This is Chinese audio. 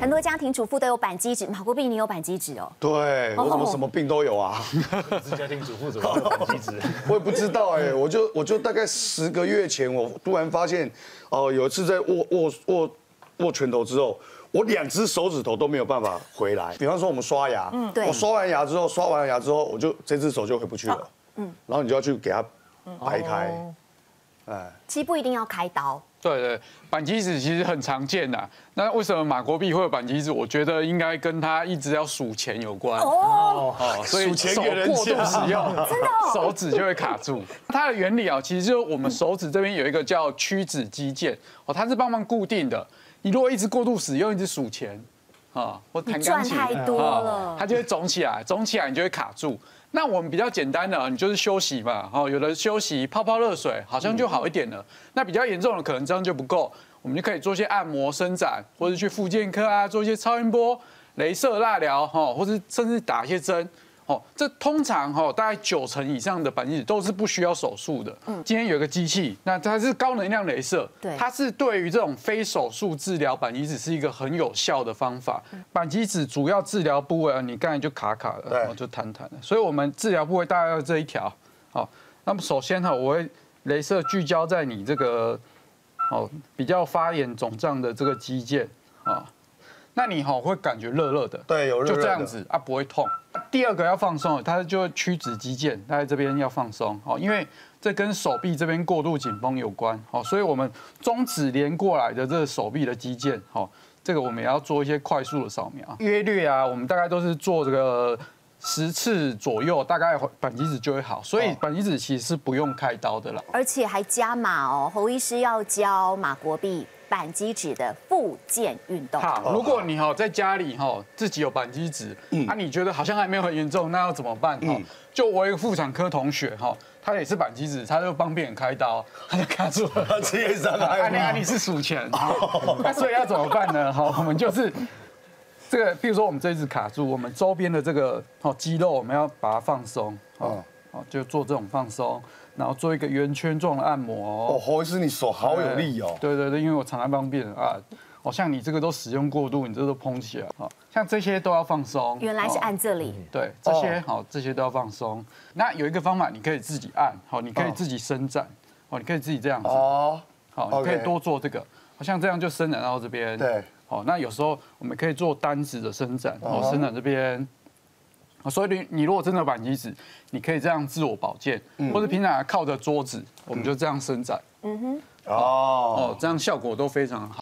很多家庭主妇都有板机指，马国碧你有板机指哦？ 对，我怎么什么病都有啊？ 是家庭主妇怎么有板机指？ 我也不知道哎，我就大概10个月前，我突然发现，有一次在握拳头之后，我2只手指头都没有办法回来。比方说我们刷牙， 对， 我刷完牙之后，我就这只手就回不去了，然后你就要去给它掰开， 其实不一定要开刀。 对，板机指其实很常见的。那为什么马国碧会有板机指？我觉得应该跟他一直要数钱有关。所以数钱手给人过度使用， 真的手指就会卡住。它的原理啊，其实就是我们手指这边有一个叫屈指肌腱，它是帮忙固定的。你如果一直过度使用，一直数钱或弹钢琴， 赚太多了， 它就会肿起来，肿起来你就会卡住。那我们比较简单的，你就是休息嘛，有的休息泡泡热水，好像就好一点了。那比较严重的可能这样就不够，我们就可以做些按摩伸展，或者去复健科啊，做一些超音波、雷射、蜡疗或者甚至打一些针。这通常大概90%以上的板机指都是不需要手术的。今天有一个机器，那它是高能量雷射，它是对于这种非手术治疗板机指是一个很有效的方法。板机指主要治疗部位你刚才就卡了，就弹的，所以我们治疗部位大概要这一条。好，那么首先我会雷射聚焦在你这个比较发炎肿胀的这个肌腱啊。那你会感觉热热的， 对，有热热的， 就这样子啊，不会痛。第二个要放松，它就屈指肌腱，它在这边要放松，因为这跟手臂这边过度紧绷有关，所以我们中指连过来的这个手臂的肌腱，这个我们也要做一些快速的扫描。约略我们大概都是做这个10次左右，大概板机指就会好，所以板机指其实是不用开刀的啦。 而且还加码哦，侯医师要教马国碧板机指的复健运动。 好，如果你在家里自己有板机指，你觉得好像还没有很严重，那要怎么办？就我有一个妇产科同学他也是板机指，他就帮别人开刀，他就卡住了， 他职业伤害。 你是数钱，那所以要怎么办呢？我们就是这个，比如说我们这一只卡住，我们周边的这个肌肉，我们要把它放松，就做这种放松。然后做一个圆圈状的按摩侯医师，你手好有力哦。 对，因为我常常帮病人像你这个都使用过度，你这都膨起来像这些都要放松。 原来是按这里。 对，这些都要放松。那有一个方法，你可以自己按，你可以自己伸展，你可以自己这样子。你可以多做这个，像这样就伸展到这边。 对。 那有时候我们可以做单指的伸展，伸展这边。所以你如果真的有板机指，你可以这样自我保健，或者平常靠着桌子，我们就这样伸展。这样效果都非常好。